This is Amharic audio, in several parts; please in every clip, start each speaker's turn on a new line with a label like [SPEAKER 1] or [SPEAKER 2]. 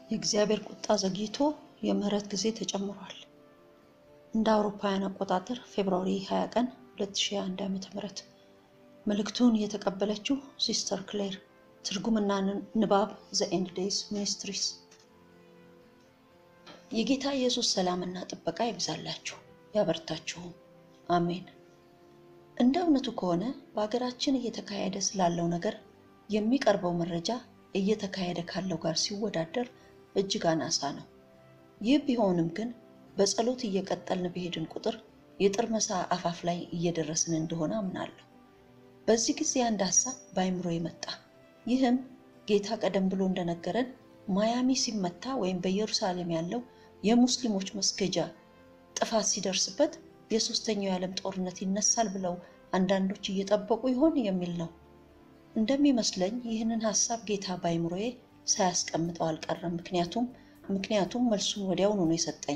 [SPEAKER 1] የእግዚአብሔር ቁጣ ዘግይቶ የምህረት ጊዜ ተጨምሯል። እንደ አውሮፓውያን አቆጣጠር ፌብሩዋሪ 20 ቀን 2021 ዓ.ም መልእክቱን የተቀበለችው ሲስተር ክሌር፣ ትርጉምና ንባብ ዘ ኤንድ ዴይስ ሚኒስትሪስ። የጌታ ኢየሱስ ሰላምና ጥበቃ ይብዛላችሁ ያበርታችሁ፣ አሜን። እንደ እውነቱ ከሆነ በአገራችን እየተካሄደ ስላለው ነገር የሚቀርበው መረጃ እየተካሄደ ካለው ጋር ሲወዳደር እጅግ አናሳ ነው። ይህ ቢሆንም ግን በጸሎት እየቀጠልን በሄድን ቁጥር የጥርመሳ አፋፍ ላይ እየደረስን እንደሆነ አምናለሁ። በዚህ ጊዜ አንድ ሐሳብ በአይምሮዬ መጣ። ይህም ጌታ ቀደም ብሎ እንደነገረን ማያሚ ሲመታ ወይም በኢየሩሳሌም ያለው የሙስሊሞች መስገጃ ጥፋት ሲደርስበት የሶስተኛው የዓለም ጦርነት ይነሳል ብለው አንዳንዶች እየጠበቁ ይሆን የሚል ነው። እንደሚመስለኝ ይህንን ሐሳብ ጌታ በአይምሮዬ ሳያስቀምጠው አልቀረም። ምክንያቱም መልሱን ወዲያውኑ ነው የሰጠኝ።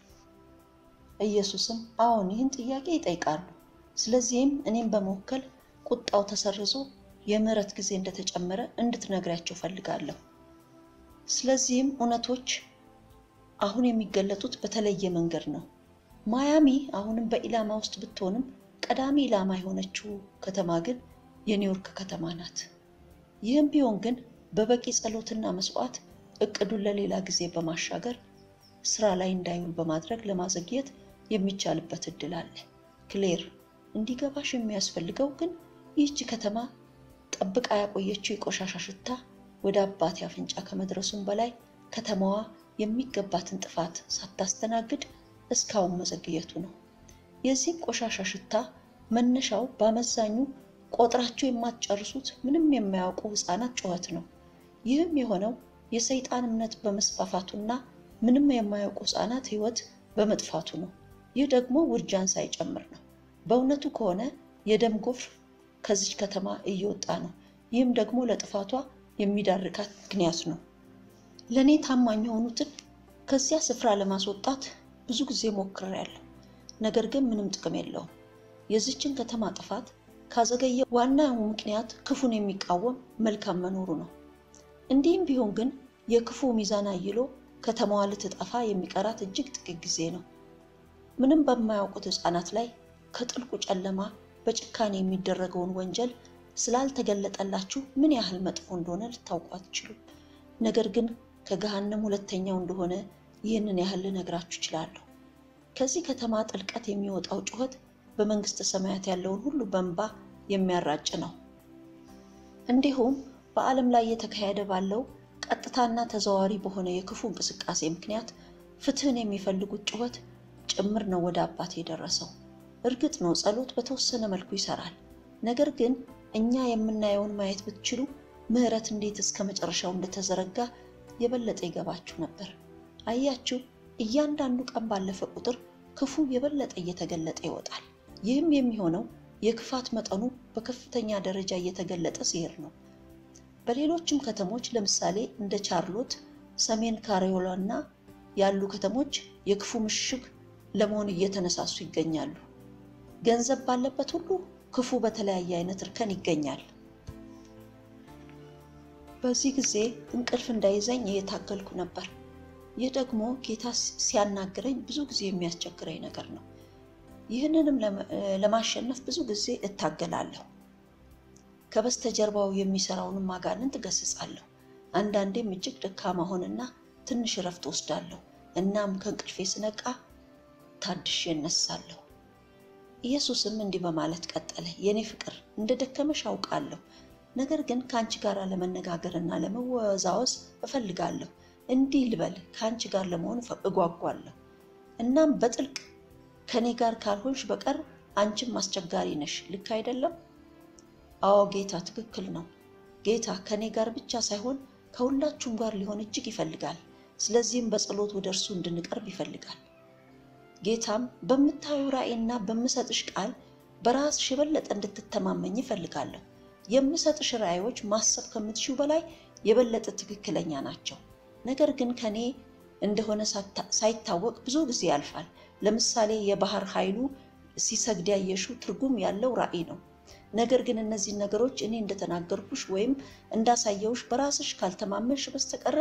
[SPEAKER 1] ኢየሱስም አዎን ይህን ጥያቄ ይጠይቃሉ። ስለዚህም እኔም በመወከል ቁጣው ተሰርዞ የምህረት ጊዜ እንደተጨመረ እንድትነግሪያቸው ፈልጋለሁ። ስለዚህም እውነቶች አሁን የሚገለጡት በተለየ መንገድ ነው። ማያሚ አሁንም በኢላማ ውስጥ ብትሆንም ቀዳሚ ኢላማ የሆነችው ከተማ ግን የኒውዮርክ ከተማ ናት። ይህም ቢሆን ግን በበቂ ጸሎትና መስዋዕት እቅዱን ለሌላ ጊዜ በማሻገር ስራ ላይ እንዳይውል በማድረግ ለማዘግየት የሚቻልበት እድል አለ። ክሌር፣ እንዲገባሽ የሚያስፈልገው ግን ይህች ከተማ ጠብቃ ያቆየችው የቆሻሻ ሽታ ወደ አባቴ አፍንጫ ከመድረሱም በላይ ከተማዋ የሚገባትን ጥፋት ሳታስተናግድ እስካሁን መዘግየቱ ነው። የዚህ ቆሻሻ ሽታ መነሻው በአመዛኙ ቆጥራቸው የማትጨርሱት ምንም የማያውቁ ህፃናት ጩኸት ነው። ይህም የሆነው የሰይጣን እምነት በመስፋፋቱና ምንም የማያውቁ ህፃናት ህይወት በመጥፋቱ ነው። ይህ ደግሞ ውርጃን ሳይጨምር ነው። በእውነቱ ከሆነ የደም ጎርፍ ከዚች ከተማ እየወጣ ነው። ይህም ደግሞ ለጥፋቷ የሚዳርጋት ምክንያት ነው። ለኔ ታማኝ የሆኑትን ከዚያ ስፍራ ለማስወጣት ብዙ ጊዜ ሞክሬያለሁ። ነገር ግን ምንም ጥቅም የለውም። የዚችን ከተማ ጥፋት ካዘገየ ዋናው ምክንያት ክፉን የሚቃወም መልካም መኖሩ ነው። እንዲህም ቢሆን ግን የክፉ ሚዛን አይሎ ከተማዋ ልትጠፋ የሚቀራት እጅግ ጥቂት ጊዜ ነው። ምንም በማያውቁት ህፃናት ላይ ከጥልቁ ጨለማ በጭካኔ የሚደረገውን ወንጀል ስላልተገለጠላችሁ ምን ያህል መጥፎ እንደሆነ ልታውቁ አትችሉም። ነገር ግን ከገሃነም ሁለተኛው እንደሆነ ይህንን ያህል ልነግራችሁ እችላለሁ። ከዚህ ከተማ ጥልቀት የሚወጣው ጩኸት በመንግስተ ሰማያት ያለውን ሁሉ በእንባ የሚያራጭ ነው። እንዲሁም በዓለም ላይ የተካሄደ ባለው ቀጥታና ተዘዋዋሪ በሆነ የክፉ እንቅስቃሴ ምክንያት ፍትህን የሚፈልጉት ጩኸት ጭምር ነው ወደ አባቴ የደረሰው። እርግጥ ነው ጸሎት በተወሰነ መልኩ ይሰራል። ነገር ግን እኛ የምናየውን ማየት ብትችሉ ምህረት እንዴት እስከ መጨረሻው እንደተዘረጋ የበለጠ ይገባችሁ ነበር። አያችሁ፣ እያንዳንዱ ቀን ባለፈ ቁጥር ክፉ የበለጠ እየተገለጠ ይወጣል። ይህም የሚሆነው የክፋት መጠኑ በከፍተኛ ደረጃ እየተገለጠ ሲሄድ ነው። በሌሎችም ከተሞች ለምሳሌ እንደ ቻርሎት፣ ሰሜን ካሮላይና ያሉ ከተሞች የክፉ ምሽግ ለመሆን እየተነሳሱ ይገኛሉ። ገንዘብ ባለበት ሁሉ ክፉ በተለያየ አይነት እርከን ይገኛል። በዚህ ጊዜ እንቅልፍ እንዳይዘኝ እየታገልኩ ነበር። ይህ ደግሞ ጌታ ሲያናግረኝ ብዙ ጊዜ የሚያስቸግረኝ ነገር ነው። ይህንንም ለማሸነፍ ብዙ ጊዜ እታገላለሁ። ከበስተጀርባው የሚሰራውንም አጋንንት እገስጻለሁ። አንዳንዴም እጅግ ደካማ ሆንና ትንሽ እረፍት ወስዳለሁ። እናም ከእንቅልፌ ስነቃ ታድሼ እነሳለሁ። ኢየሱስም እንዲህ በማለት ቀጠለ። የኔ ፍቅር እንደደከመሽ አውቃለሁ። ነገር ግን ከአንቺ ጋር ለመነጋገርና ለመወዛወዝ እፈልጋለሁ። እንዲህ ልበል፣ ከአንቺ ጋር ለመሆን እጓጓለሁ። እናም በጥልቅ ከኔ ጋር ካልሆንሽ በቀር አንቺም አስቸጋሪ ነሽ። ልክ አይደለም? አዎ ጌታ ትክክል ነው። ጌታ ከኔ ጋር ብቻ ሳይሆን ከሁላችሁም ጋር ሊሆን እጅግ ይፈልጋል። ስለዚህም በጸሎት ወደ እርሱ እንድንቀርብ ይፈልጋል። ጌታም በምታዩ ራእይና በምሰጥሽ ቃል በራስሽ የበለጠ እንድትተማመኝ ይፈልጋለሁ። የምሰጥሽ ራእዮች ማሰብ ከምትሽው በላይ የበለጠ ትክክለኛ ናቸው። ነገር ግን ከኔ እንደሆነ ሳይታወቅ ብዙ ጊዜ ያልፋል። ለምሳሌ የባህር ኃይሉ ሲሰግድ ያየሽው ትርጉም ያለው ራእይ ነው። ነገር ግን እነዚህ ነገሮች እኔ እንደተናገርኩሽ ወይም እንዳሳየውሽ በራስሽ ካልተማመንሽ በስተቀር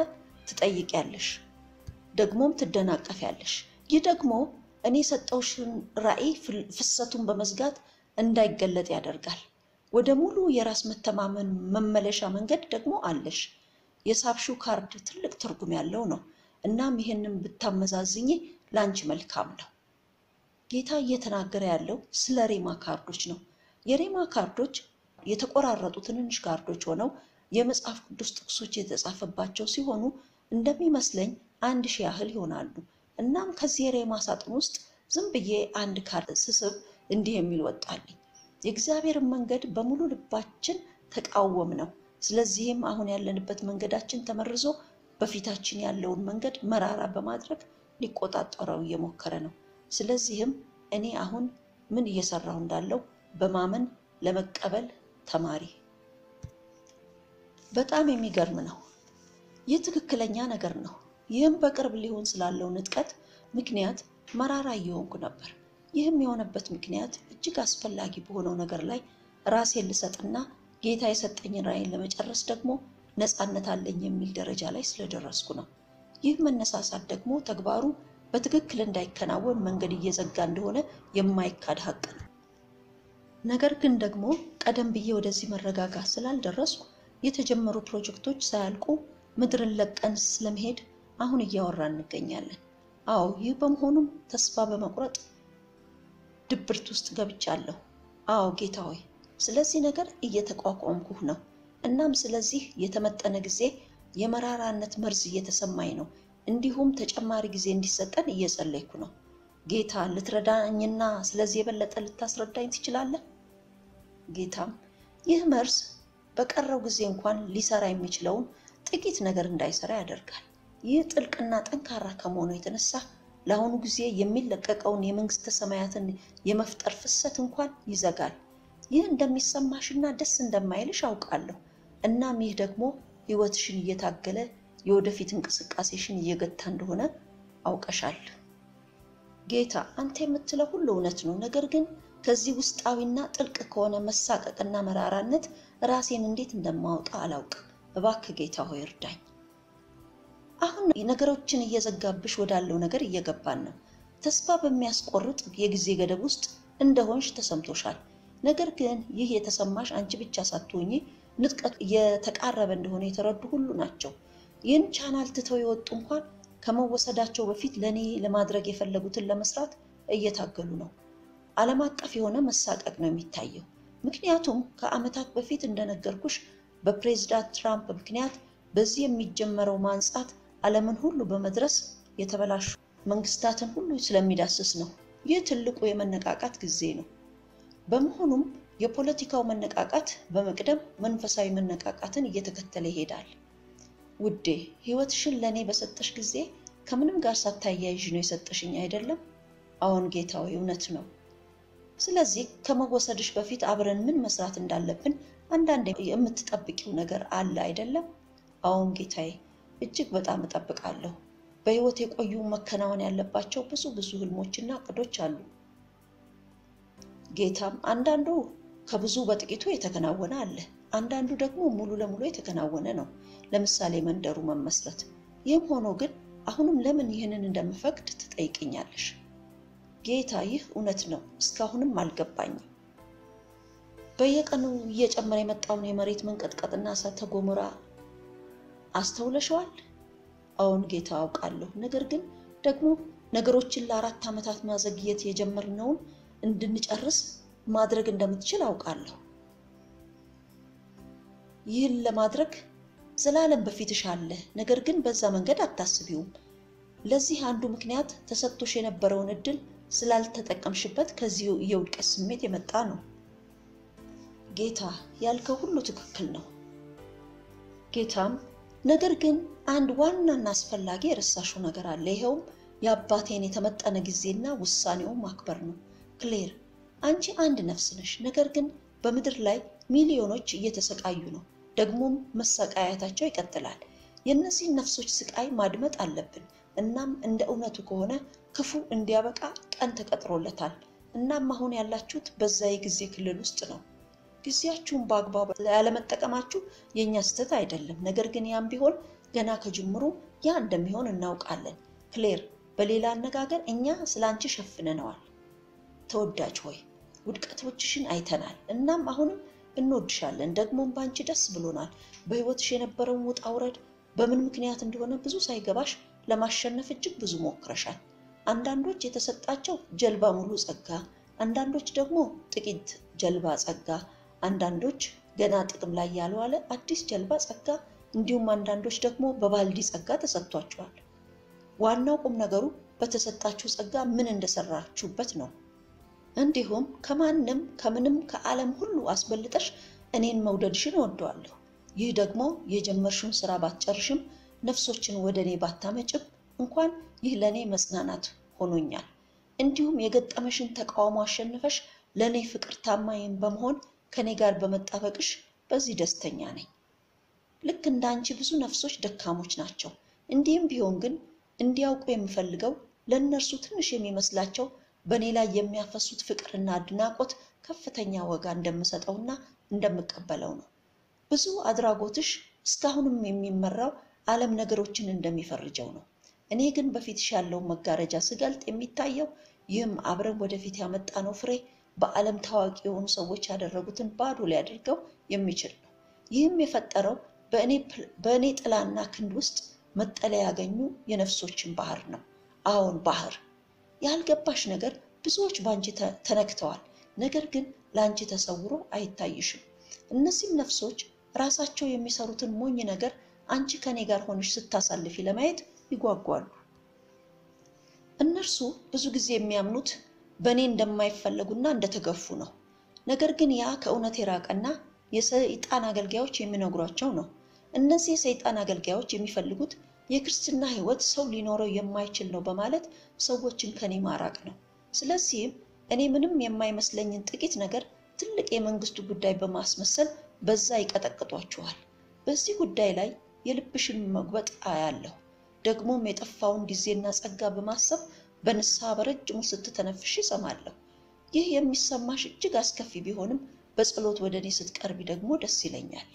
[SPEAKER 1] ትጠይቂያለሽ፣ ደግሞም ትደናቀፊያለሽ። ይህ ደግሞ እኔ የሰጠውሽን ራዕይ ፍሰቱን በመዝጋት እንዳይገለጥ ያደርጋል። ወደ ሙሉ የራስ መተማመን መመለሻ መንገድ ደግሞ አለሽ። የሳብሹ ካርድ ትልቅ ትርጉም ያለው ነው። እናም ይህንን ብታመዛዝኝ ላንቺ መልካም ነው። ጌታ እየተናገረ ያለው ስለ ሬማ ካርዶች ነው። የሬማ ካርዶች የተቆራረጡ ትንንሽ ካርዶች ሆነው የመጽሐፍ ቅዱስ ጥቅሶች የተጻፈባቸው ሲሆኑ እንደሚመስለኝ 1000 ያህል ይሆናሉ። እናም ከዚህ የሬማ ሳጥን ውስጥ ዝም ብዬ አንድ ካርድ ስስብ እንዲህ የሚል ወጣልኝ። የእግዚአብሔርን መንገድ በሙሉ ልባችን ተቃወም ነው። ስለዚህም አሁን ያለንበት መንገዳችን ተመርዞ በፊታችን ያለውን መንገድ መራራ በማድረግ ሊቆጣጠረው እየሞከረ ነው። ስለዚህም እኔ አሁን ምን እየሰራሁ እንዳለው በማመን ለመቀበል ተማሪ። በጣም የሚገርም ነው። ይህ ትክክለኛ ነገር ነው። ይህም በቅርብ ሊሆን ስላለው ንጥቀት ምክንያት መራራ እየሆንኩ ነበር። ይህም የሆነበት ምክንያት እጅግ አስፈላጊ በሆነው ነገር ላይ ራሴን ልሰጥና ጌታ የሰጠኝን ራዕይን ለመጨረስ ደግሞ ነፃነት አለኝ የሚል ደረጃ ላይ ስለደረስኩ ነው። ይህ መነሳሳት ደግሞ ተግባሩ በትክክል እንዳይከናወን መንገድ እየዘጋ እንደሆነ የማይካድ ሀቅ ነው። ነገር ግን ደግሞ ቀደም ብዬ ወደዚህ መረጋጋት ስላልደረስኩ የተጀመሩ ፕሮጀክቶች ሳያልቁ ምድርን ለቀን ስለመሄድ አሁን እያወራን እንገኛለን። አዎ፣ ይህ በመሆኑም ተስፋ በመቁረጥ ድብርት ውስጥ ገብቻለሁ። አዎ ጌታ ሆይ፣ ስለዚህ ነገር እየተቋቋምኩህ ነው። እናም ስለዚህ የተመጠነ ጊዜ የመራራነት መርዝ እየተሰማኝ ነው። እንዲሁም ተጨማሪ ጊዜ እንዲሰጠን እየጸለይኩ ነው። ጌታ ልትረዳኝና ስለዚህ የበለጠ ልታስረዳኝ ትችላለህ? ጌታም ይህ መርዝ በቀረው ጊዜ እንኳን ሊሰራ የሚችለውን ጥቂት ነገር እንዳይሰራ ያደርጋል። ይህ ጥልቅና ጠንካራ ከመሆኑ የተነሳ ለአሁኑ ጊዜ የሚለቀቀውን የመንግስተ ሰማያትን የመፍጠር ፍሰት እንኳን ይዘጋል። ይህ እንደሚሰማሽና ደስ እንደማይልሽ አውቃለሁ። እናም ይህ ደግሞ ህይወትሽን እየታገለ የወደፊት እንቅስቃሴሽን እየገታ እንደሆነ አውቀሻል። ጌታ አንተ የምትለው ሁሉ እውነት ነው። ነገር ግን ከዚህ ውስጣዊና ጥልቅ ከሆነ መሳቀቅና መራራነት ራሴን እንዴት እንደማወጣ አላውቅም። እባክህ ጌታ ሆይ እርዳኝ። አሁን ነገሮችን እየዘጋብሽ ወዳለው ነገር እየገባን ነው። ተስፋ በሚያስቆርጥ የጊዜ ገደብ ውስጥ እንደሆንሽ ተሰምቶሻል። ነገር ግን ይህ የተሰማሽ አንቺ ብቻ ሳትሆኚ ንጥቀቱ እየተቃረበ እንደሆነ የተረዱ ሁሉ ናቸው። ይህን ቻናል ትተው የወጡ እንኳን ከመወሰዳቸው በፊት ለእኔ ለማድረግ የፈለጉትን ለመስራት እየታገሉ ነው። ዓለም አቀፍ የሆነ መሳቀቅ ነው የሚታየው። ምክንያቱም ከዓመታት በፊት እንደነገርኩሽ በፕሬዝዳንት ትራምፕ ምክንያት በዚህ የሚጀመረው ማንጻት ዓለምን ሁሉ በመድረስ የተበላሹ መንግስታትን ሁሉ ስለሚዳስስ ነው። ይህ ትልቁ የመነቃቃት ጊዜ ነው። በመሆኑም የፖለቲካው መነቃቃት በመቅደም መንፈሳዊ መነቃቃትን እየተከተለ ይሄዳል። ውዴ፣ ህይወትሽን ለእኔ በሰጠሽ ጊዜ ከምንም ጋር ሳታያይዥ ነው የሰጠሽኝ አይደለም? አዎን ጌታዊ፣ እውነት ነው። ስለዚህ ከመወሰድሽ በፊት አብረን ምን መስራት እንዳለብን አንዳንድ የምትጠብቂው ነገር አለ አይደለም? አዎን ጌታዬ፣ እጅግ በጣም እጠብቃለሁ። በህይወት የቆዩ መከናወን ያለባቸው ብዙ ህልሞችና እቅዶች አሉ። ጌታም አንዳንዱ ከብዙ በጥቂቱ የተከናወነ አለ፣ አንዳንዱ ደግሞ ሙሉ ለሙሉ የተከናወነ ነው። ለምሳሌ መንደሩ መመስረት። ይህም ሆኖ ግን አሁንም ለምን ይህንን እንደምፈቅድ ትጠይቅኛለሽ? ጌታ ይህ እውነት ነው፣ እስካሁንም አልገባኝም። በየቀኑ እየጨመረ የመጣውን የመሬት መንቀጥቀጥና እሳተ ገሞራ አስተውለሽዋል? አዎን ጌታ አውቃለሁ። ነገር ግን ደግሞ ነገሮችን ለ4 ዓመታት ማዘግየት የጀመርነውን እንድንጨርስ ማድረግ እንደምትችል አውቃለሁ። ይህን ለማድረግ ዘላለም በፊትሽ አለ። ነገር ግን በዛ መንገድ አታስቢውም። ለዚህ አንዱ ምክንያት ተሰጥቶሽ የነበረውን እድል ስላልተጠቀምሽበት ከዚህ የውድቀት ስሜት የመጣ ነው። ጌታ ያልከው ሁሉ ትክክል ነው። ጌታም ነገር ግን አንድ ዋናና አስፈላጊ የረሳሽው ነገር አለ። ይኸውም የአባቴን የተመጠነ ጊዜና ውሳኔውን ማክበር ነው። ክሌር፣ አንቺ አንድ ነፍስ ነሽ። ነገር ግን በምድር ላይ ሚሊዮኖች እየተሰቃዩ ነው። ደግሞም መሰቃየታቸው ይቀጥላል። የእነዚህን ነፍሶች ስቃይ ማድመጥ አለብን። እናም እንደ እውነቱ ከሆነ ክፉ እንዲያበቃ ቀን ተቀጥሮለታል። እናም አሁን ያላችሁት በዛ የጊዜ ክልል ውስጥ ነው። ጊዜያችሁን በአግባቡ ያለመጠቀማችሁ የኛ ስህተት አይደለም። ነገር ግን ያም ቢሆን ገና ከጅምሩ ያ እንደሚሆን እናውቃለን። ክሌር፣ በሌላ አነጋገር እኛ ስላንቺ ሸፍነነዋል። ተወዳጅ ሆይ ውድቀቶችሽን አይተናል፣ እናም አሁንም እንወድሻለን። ደግሞም ባንቺ ደስ ብሎናል። በህይወትሽ የነበረውን ውጣ ውረድ በምን ምክንያት እንደሆነ ብዙ ሳይገባሽ ለማሸነፍ እጅግ ብዙ ሞክረሻል። አንዳንዶች የተሰጣቸው ጀልባ ሙሉ ጸጋ፣ አንዳንዶች ደግሞ ጥቂት ጀልባ ጸጋ፣ አንዳንዶች ገና ጥቅም ላይ ያልዋለ አዲስ ጀልባ ጸጋ፣ እንዲሁም አንዳንዶች ደግሞ በባልዲ ጸጋ ተሰጥቷቸዋል። ዋናው ቁም ነገሩ በተሰጣችሁ ጸጋ ምን እንደሰራችሁበት ነው። እንዲሁም ከማንም ከምንም ከዓለም ሁሉ አስበልጠሽ እኔን መውደድሽን እወደዋለሁ። ይህ ደግሞ የጀመርሽውን ስራ ባትጨርሽም ነፍሶችን ወደ እኔ ባታመጭም እንኳን ይህ ለእኔ መጽናናት ሆኖኛል። እንዲሁም የገጠመሽን ተቃውሞ አሸንፈሽ ለእኔ ፍቅር ታማኝ በመሆን ከኔ ጋር በመጣበቅሽ በዚህ ደስተኛ ነኝ። ልክ እንዳንቺ ብዙ ነፍሶች ደካሞች ናቸው። እንዲህም ቢሆን ግን እንዲያውቁ የምፈልገው ለእነርሱ ትንሽ የሚመስላቸው በእኔ ላይ የሚያፈሱት ፍቅርና አድናቆት ከፍተኛ ዋጋ እንደምሰጠውና እንደምቀበለው ነው። ብዙ አድራጎትሽ እስካሁንም የሚመራው ዓለም ነገሮችን እንደሚፈርጀው ነው። እኔ ግን በፊትሽ ያለውን መጋረጃ ስገልጥ የሚታየው ይህም አብረን ወደፊት ያመጣነው ፍሬ በዓለም ታዋቂ የሆኑ ሰዎች ያደረጉትን ባዶ ሊያደርገው የሚችል ነው። ይህም የፈጠረው በእኔ ጥላና ክንድ ውስጥ መጠለያ ያገኙ የነፍሶችን ባህር ነው። አዎን ባህር። ያልገባሽ ነገር ብዙዎች ባንቺ ተነክተዋል፣ ነገር ግን ለአንቺ ተሰውሮ አይታይሽም። እነዚህም ነፍሶች ራሳቸው የሚሰሩትን ሞኝ ነገር አንቺ ከኔ ጋር ሆነሽ ስታሳልፊ ለማየት ይጓጓሉ። እነርሱ ብዙ ጊዜ የሚያምኑት በእኔ እንደማይፈለጉና እንደተገፉ ነው። ነገር ግን ያ ከእውነት የራቀና የሰይጣን አገልጋዮች የሚነግሯቸው ነው። እነዚህ የሰይጣን አገልጋዮች የሚፈልጉት የክርስትና ሕይወት ሰው ሊኖረው የማይችል ነው በማለት ሰዎችን ከኔ ማራቅ ነው። ስለዚህም እኔ ምንም የማይመስለኝን ጥቂት ነገር ትልቅ የመንግስቱ ጉዳይ በማስመሰል በዛ ይቀጠቅጧችኋል። በዚህ ጉዳይ ላይ የልብሽን መጉበጥ አያለሁ። ደግሞም የጠፋውን ጊዜና ጸጋ በማሰብ በንስሐ በረጅሙ ስትተነፍሽ ይሰማለሁ። ይህ የሚሰማሽ እጅግ አስከፊ ቢሆንም በጸሎት ወደ እኔ ስትቀርቢ ደግሞ ደስ ይለኛል።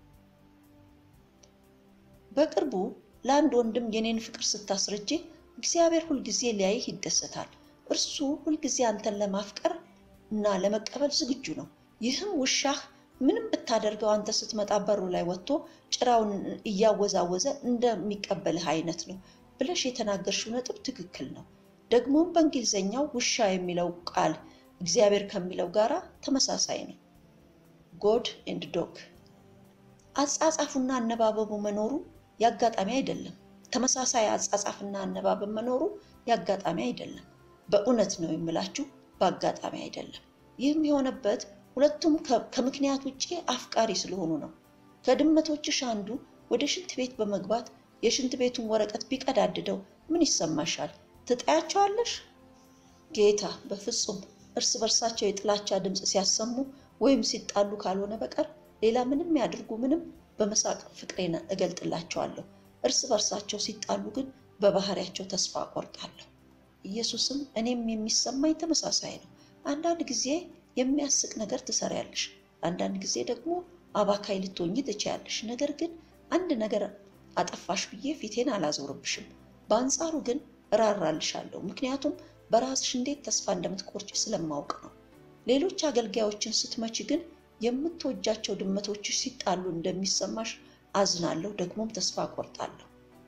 [SPEAKER 1] በቅርቡ ለአንድ ወንድም የኔን ፍቅር ስታስረጂ እግዚአብሔር ሁልጊዜ ሊያይህ ይደሰታል። እርሱ ሁልጊዜ አንተን ለማፍቀር እና ለመቀበል ዝግጁ ነው። ይህም ውሻህ ምንም ብታደርገው አንተ ስትመጣ በሩ ላይ ወጥቶ ጭራውን እያወዛወዘ እንደሚቀበልህ አይነት ነው ብለሽ የተናገርሽው ነጥብ ትክክል ነው። ደግሞም በእንግሊዝኛው ውሻ የሚለው ቃል እግዚአብሔር ከሚለው ጋራ ተመሳሳይ ነው። ጎድ ኤንድ ዶግ። አጻጻፉና አነባበቡ መኖሩ ያጋጣሚ አይደለም። ተመሳሳይ አጻጻፍና አነባበብ መኖሩ ያጋጣሚ አይደለም። በእውነት ነው የምላችሁ፣ በአጋጣሚ አይደለም። ይህም የሆነበት ሁለቱም ከምክንያት ውጪ አፍቃሪ ስለሆኑ ነው። ከድመቶችሽ አንዱ ወደ ሽንት ቤት በመግባት የሽንት ቤቱን ወረቀት ቢቀዳድደው ምን ይሰማሻል? ትጠያቸዋለሽ? ጌታ በፍጹም እርስ በርሳቸው የጥላቻ ድምፅ ሲያሰሙ ወይም ሲጣሉ ካልሆነ በቀር ሌላ ምንም ያድርጉ ምንም በመሳቅ ፍቅሬን እገልጥላቸዋለሁ። እርስ በርሳቸው ሲጣሉ ግን በባህሪያቸው ተስፋ ቆርጣለሁ። ኢየሱስም እኔም የሚሰማኝ ተመሳሳይ ነው። አንዳንድ ጊዜ የሚያስቅ ነገር ትሰሪያለሽ፣ አንዳንድ ጊዜ ደግሞ አባካይ ልትሆኚ ትችያለሽ። ነገር ግን አንድ ነገር አጠፋሽ ብዬ ፊቴን አላዞርብሽም። በአንጻሩ ግን እራራልሻለሁ፣ ምክንያቱም በራስሽ እንዴት ተስፋ እንደምትቆርጪ ስለማውቅ ነው። ሌሎች አገልጋዮችን ስትመቺ ግን የምትወጃቸው ድመቶችሽ ሲጣሉ እንደሚሰማሽ አዝናለሁ፣ ደግሞም ተስፋ ቆርጣለሁ።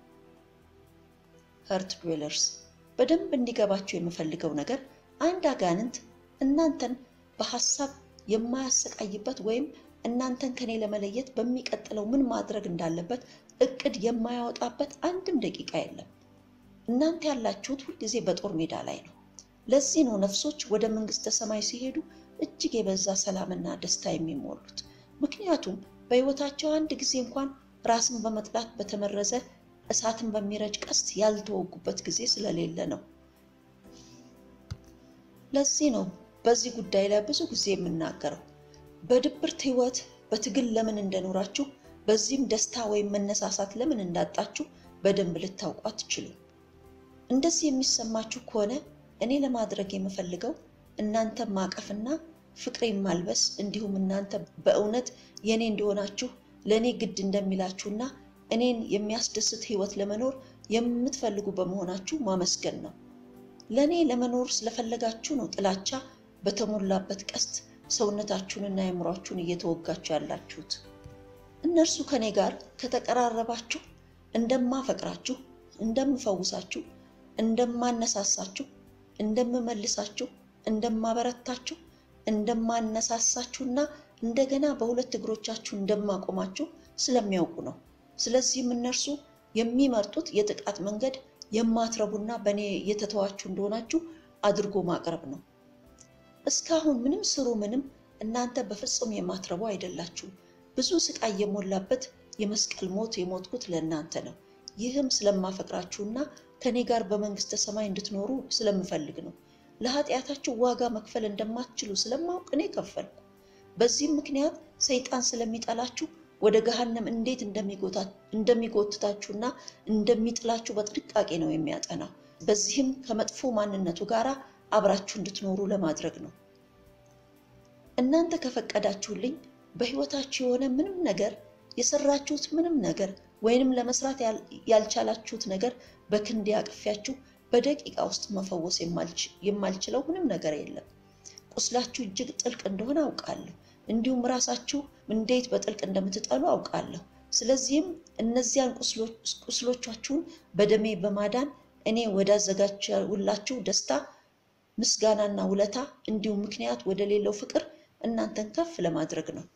[SPEAKER 1] ሀርት ድዌለርስ፣ በደንብ እንዲገባቸው የምፈልገው ነገር አንድ አጋንንት እናንተን በሐሳብ የማያሰቃይበት ወይም እናንተን ከኔ ለመለየት በሚቀጥለው ምን ማድረግ እንዳለበት እቅድ የማያወጣበት አንድም ደቂቃ የለም። እናንተ ያላችሁት ሁልጊዜ በጦር ሜዳ ላይ ነው። ለዚህ ነው ነፍሶች ወደ መንግስተ ሰማይ ሲሄዱ እጅግ የበዛ ሰላምና ደስታ የሚሞሉት። ምክንያቱም በሕይወታቸው አንድ ጊዜ እንኳን ራስን በመጥላት በተመረዘ እሳትን በሚረጭ ቀስት ያልተወጉበት ጊዜ ስለሌለ ነው። ለዚህ ነው በዚህ ጉዳይ ላይ ብዙ ጊዜ የምናገረው። በድብርት ሕይወት በትግል ለምን እንደኖራችሁ፣ በዚህም ደስታ ወይም መነሳሳት ለምን እንዳጣችሁ በደንብ ልታውቁ አትችሉም። እንደዚህ የሚሰማችሁ ከሆነ እኔ ለማድረግ የምፈልገው እናንተ ማቀፍና ፍቅሬን ማልበስ፣ እንዲሁም እናንተ በእውነት የኔ እንደሆናችሁ ለኔ ግድ እንደሚላችሁና እኔን የሚያስደስት ሕይወት ለመኖር የምትፈልጉ በመሆናችሁ ማመስገን ነው። ለኔ ለመኖር ስለፈለጋችሁ ነው ጥላቻ በተሞላበት ቀስት ሰውነታችሁንና አእምሯችሁን እየተወጋችሁ ያላችሁት። እነርሱ ከኔ ጋር ከተቀራረባችሁ እንደማፈቅራችሁ፣ እንደምፈውሳችሁ፣ እንደማነሳሳችሁ፣ እንደምመልሳችሁ፣ እንደማበረታችሁ፣ እንደማነሳሳችሁና እንደገና በሁለት እግሮቻችሁ እንደማቆማችሁ ስለሚያውቁ ነው። ስለዚህም እነርሱ የሚመርጡት የጥቃት መንገድ የማትረቡና በእኔ የተተዋችሁ እንደሆናችሁ አድርጎ ማቅረብ ነው። እስካሁን ምንም ስሩ ምንም እናንተ በፍጹም የማትረቡ አይደላችሁም። ብዙ ስቃይ የሞላበት የመስቀል ሞት የሞትኩት ለእናንተ ነው። ይህም ስለማፈቅራችሁና ከኔ ጋር በመንግስተ ሰማይ እንድትኖሩ ስለምፈልግ ነው። ለኃጢአታችሁ ዋጋ መክፈል እንደማትችሉ ስለማውቅ እኔ ከፈልኩ። በዚህም ምክንያት ሰይጣን ስለሚጠላችሁ ወደ ገሃነም እንዴት እንደሚጎትታችሁና እንደሚጥላችሁ በጥንቃቄ ነው የሚያጠናው። በዚህም ከመጥፎ ማንነቱ ጋር አብራችሁ እንድትኖሩ ለማድረግ ነው። እናንተ ከፈቀዳችሁልኝ በህይወታችሁ የሆነ ምንም ነገር የሰራችሁት ምንም ነገር ወይንም ለመስራት ያልቻላችሁት ነገር በክንዴ አቅፌያችሁ በደቂቃ ውስጥ መፈወስ የማልችለው ምንም ነገር የለም። ቁስላችሁ እጅግ ጥልቅ እንደሆነ አውቃለሁ። እንዲሁም ራሳችሁ እንዴት በጥልቅ እንደምትጠሉ አውቃለሁ። ስለዚህም እነዚያን ቁስሎቻችሁን በደሜ በማዳን እኔ ወዳዘጋጀሁላችሁ ደስታ፣ ምስጋናና ውለታ እንዲሁም ምክንያት ወደ ሌለው ፍቅር እናንተን ከፍ ለማድረግ ነው።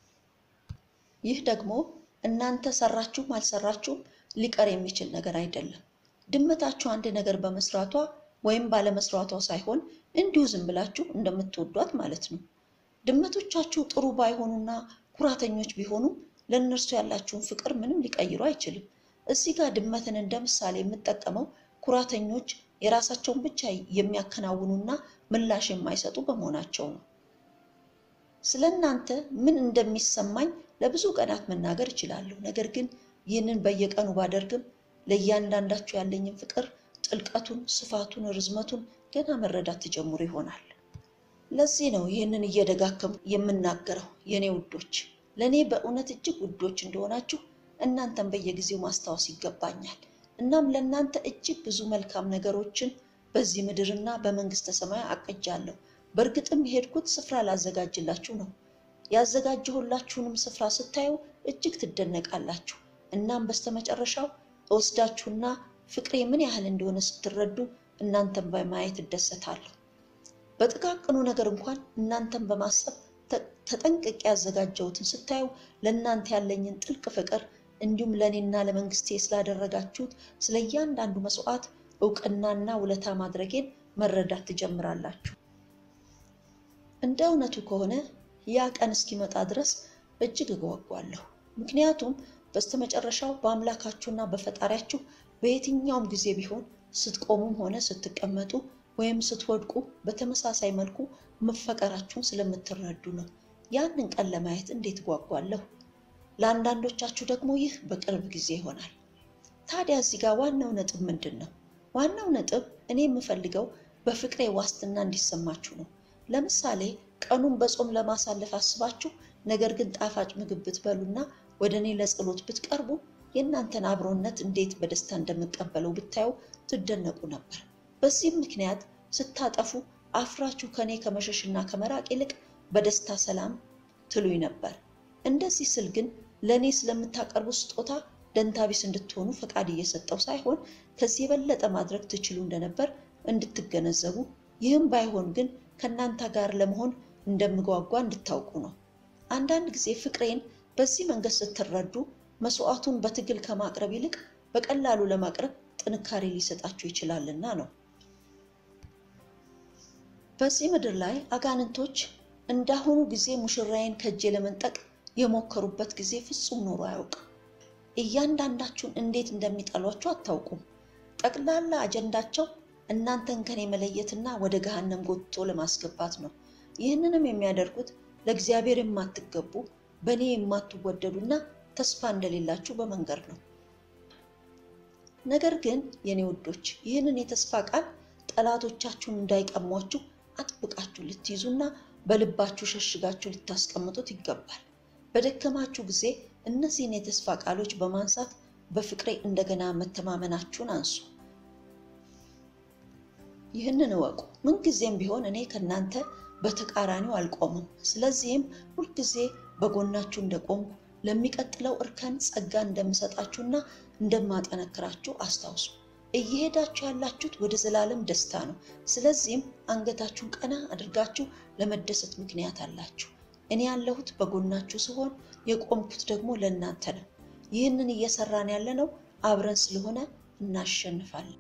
[SPEAKER 1] ይህ ደግሞ እናንተ ሰራችሁም አልሰራችሁም ሊቀር የሚችል ነገር አይደለም። ድመታችሁ አንድ ነገር በመስራቷ ወይም ባለመስራቷ ሳይሆን እንዲሁ ዝም ብላችሁ እንደምትወዷት ማለት ነው። ድመቶቻችሁ ጥሩ ባይሆኑና ኩራተኞች ቢሆኑ ለእነርሱ ያላችሁን ፍቅር ምንም ሊቀይሩ አይችልም። እዚህ ጋር ድመትን እንደ ምሳሌ የምጠቀመው ኩራተኞች የራሳቸውን ብቻ የሚያከናውኑና ምላሽ የማይሰጡ በመሆናቸው ነው። ስለእናንተ ምን እንደሚሰማኝ ለብዙ ቀናት መናገር እችላለሁ። ነገር ግን ይህንን በየቀኑ ባደርግም ለእያንዳንዳችሁ ያለኝን ፍቅር ጥልቀቱን፣ ስፋቱን፣ ርዝመቱን ገና መረዳት ትጀምሩ ይሆናል። ለዚህ ነው ይህንን እየደጋገምኩ የምናገረው። የኔ ውዶች፣ ለኔ በእውነት እጅግ ውዶች እንደሆናችሁ እናንተን በየጊዜው ማስታወስ ይገባኛል። እናም ለእናንተ እጅግ ብዙ መልካም ነገሮችን በዚህ ምድርና በመንግስተ ሰማይ አቅጃለሁ። በእርግጥም የሄድኩት ስፍራ ላዘጋጅላችሁ ነው። ያዘጋጀሁላችሁንም ስፍራ ስታዩ እጅግ ትደነቃላችሁ። እናም በስተመጨረሻው እወስዳችሁና ፍቅሬ ምን ያህል እንደሆነ ስትረዱ እናንተን በማየት እደሰታለሁ። በጥቃቅኑ ነገር እንኳን እናንተን በማሰብ ተጠንቅቄ ያዘጋጀሁትን ስታዩ ለእናንተ ያለኝን ጥልቅ ፍቅር እንዲሁም ለእኔና ለመንግስቴ ስላደረጋችሁት ስለ እያንዳንዱ መስዋዕት እውቅናና ውለታ ማድረጌን መረዳት ትጀምራላችሁ። እንደ እውነቱ ከሆነ ያ ቀን እስኪመጣ ድረስ እጅግ እጓጓለሁ። ምክንያቱም በስተመጨረሻው በአምላካችሁና በፈጣሪያችሁ በየትኛውም ጊዜ ቢሆን ስትቆሙም ሆነ ስትቀመጡ ወይም ስትወድቁ በተመሳሳይ መልኩ መፈቀራችሁን ስለምትረዱ ነው። ያንን ቀን ለማየት እንዴት እጓጓለሁ። ለአንዳንዶቻችሁ ደግሞ ይህ በቅርብ ጊዜ ይሆናል። ታዲያ እዚህ ጋር ዋናው ነጥብ ምንድን ነው? ዋናው ነጥብ እኔ የምፈልገው በፍቅሬ ዋስትና እንዲሰማችሁ ነው። ለምሳሌ ቀኑን በጾም ለማሳለፍ አስባችሁ ነገር ግን ጣፋጭ ምግብ ብትበሉና ወደ እኔ ለጸሎት ብትቀርቡ የእናንተን አብሮነት እንዴት በደስታ እንደምቀበለው ብታዩ ትደነቁ ነበር። በዚህም ምክንያት ስታጠፉ አፍራችሁ ከኔ ከመሸሽና ከመራቅ ይልቅ በደስታ ሰላም ትሉኝ ነበር። እንደዚህ ስል ግን ለኔ ስለምታቀርቡ ስጦታ ደንታቢስ እንድትሆኑ ፈቃድ እየሰጠው ሳይሆን ከዚህ የበለጠ ማድረግ ትችሉ እንደነበር እንድትገነዘቡ፣ ይህም ባይሆን ግን ከናንተ ጋር ለመሆን እንደምጓጓ እንድታውቁ ነው። አንዳንድ ጊዜ ፍቅሬን በዚህ መንገድ ስትረዱ መስዋዕቱን በትግል ከማቅረብ ይልቅ በቀላሉ ለማቅረብ ጥንካሬ ሊሰጣችሁ ይችላልና ነው። በዚህ ምድር ላይ አጋንንቶች እንዳሁኑ ጊዜ ሙሽራዬን ከእጄ ለመንጠቅ የሞከሩበት ጊዜ ፍጹም ኖሮ አያውቅም። እያንዳንዳችሁን እንዴት እንደሚጠሏችሁ አታውቁም። ጠቅላላ አጀንዳቸው እናንተን ከኔ መለየትና ወደ ገሃነም ጎትቶ ለማስገባት ነው። ይህንንም የሚያደርጉት ለእግዚአብሔር የማትገቡ በእኔ የማትወደዱና ተስፋ እንደሌላችሁ በመንገር ነው። ነገር ግን የኔ ውዶች ይህንን የተስፋ ቃል ጠላቶቻችሁን እንዳይቀሟችሁ አጥብቃችሁ ልትይዙና በልባችሁ ሸሽጋችሁ ልታስቀምጡት ይገባል። በደከማችሁ ጊዜ እነዚህን የተስፋ ቃሎች በማንሳት በፍቅሬ እንደገና መተማመናችሁን አንሱ። ይህንን እወቁ፣ ምን ጊዜም ቢሆን እኔ ከናንተ በተቃራኒው አልቆምም። ስለዚህም ሁልጊዜ በጎናችሁ እንደቆምኩ ለሚቀጥለው እርከን ጸጋ እንደምሰጣችሁና እንደማጠነክራችሁ አስታውሱ። እየሄዳችሁ ያላችሁት ወደ ዘላለም ደስታ ነው። ስለዚህም አንገታችሁን ቀና አድርጋችሁ ለመደሰት ምክንያት አላችሁ። እኔ ያለሁት በጎናችሁ ሲሆን የቆምኩት ደግሞ ለእናንተ ነው። ይህንን እየሰራን ያለነው አብረን ስለሆነ እናሸንፋለን።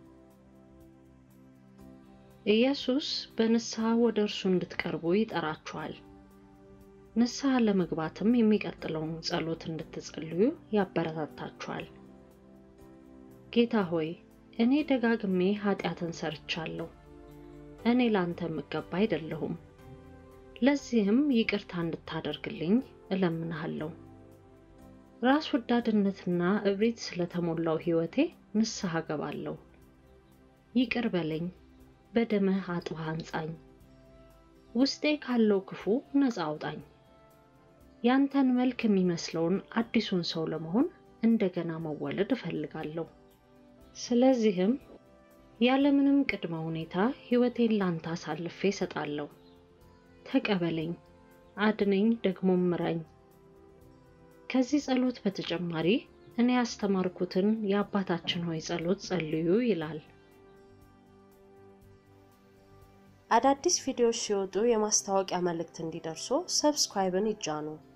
[SPEAKER 2] ኢየሱስ በንስሐ ወደ እርሱ እንድትቀርቡ ይጠራችኋል። ንስሐ ለመግባትም የሚቀጥለውን ጸሎት እንድትጸልዩ ያበረታታችኋል። ጌታ ሆይ፣ እኔ ደጋግሜ ኃጢአትን ሰርቻለሁ። እኔ ላንተ የምገባ አይደለሁም። ለዚህም ይቅርታ እንድታደርግልኝ እለምንሃለሁ። ራስ ወዳድነትና እብሪት ስለተሞላው ሕይወቴ ንስሐ ገባለሁ። ይቅር በለኝ፣ በደምህ አጥበህ አንጻኝ። ውስጤ ካለው ክፉ ነፃ አውጣኝ። ያንተን መልክ የሚመስለውን አዲሱን ሰው ለመሆን እንደገና መወለድ እፈልጋለሁ። ስለዚህም ያለምንም ቅድመ ሁኔታ ሕይወቴን ላንተ አሳልፌ እሰጣለሁ። ተቀበለኝ፣ አድነኝ፣ ደግሞ ምራኝ። ከዚህ ጸሎት በተጨማሪ እኔ ያስተማርኩትን የአባታችን ሆይ ጸሎት ጸልዩ ይላል።
[SPEAKER 3] አዳዲስ ቪዲዮዎች ሲወጡ የማስታወቂያ መልእክት እንዲደርሱ ሰብስክራይብን ይጫኑ።